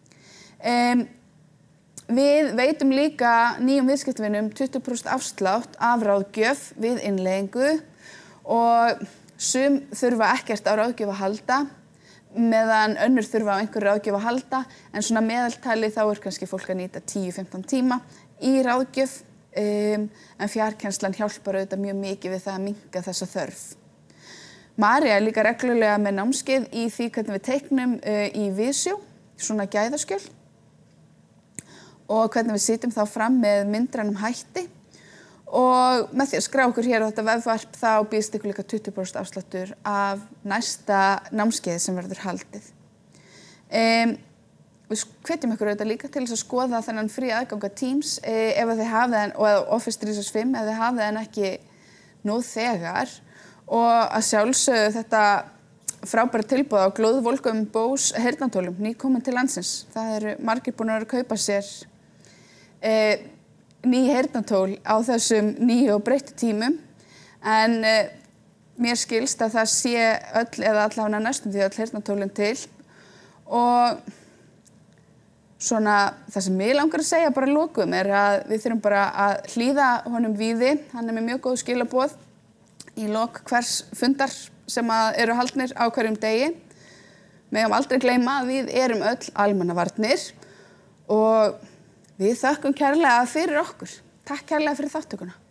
Við veitum líka nýjum viðskiptavinum 20% afslátt af ráðgjöf við innleiðingu og sum þurfa ekkert á ráðgjöf að halda, meðan önnur þurfa á einhverju ráðgjöf að halda, en svona meðaltali þá er kannski fólk að nýta 10-15 tíma í ráðgjöf, en fjarkennslan hjálpar auðvitað mjög mikið við það að minnka þessa þörf. María er líka reglulega með námskeið í því hvernig við teiknum í Visio, svona gæðaskjöl, og hvernig við sitjum þá fram með myndrænum hætti. Og með því að skrá okkur hér á þetta vefvarp þá býðst ykkur líka 20% afsláttur af næsta námskeiði sem verður haldið. Við hvetjum ykkur auðvitað líka til þess að skoða þennan fría aðgang að Teams ef þið hafið hann, og Office 365 ef þið hafið hann ekki nú þegar, og að sjálfsögðu þetta frábæra tilboð á glóðvolgum Bose heyrnartólum, nýkomin til landsins. Það eru margir búin að kaupa sér ný heyrnartól á þessum nýju og breyttu tímum. En mér skilst að það sé öll eða allavega næstum því öll heyrnartólin til. Og svona það sem mig langar að segja bara að lokum að við þurfum bara að hlýða honum Víði. Hann með mjög góð skilaboð í lok hvers fundar sem eru haldnir á hverjum degi. Megum aldrei gleyma að við erum öll almannavarnir og við þökkum kærlega fyrir okkur. Takk kærlega fyrir þátttökuna.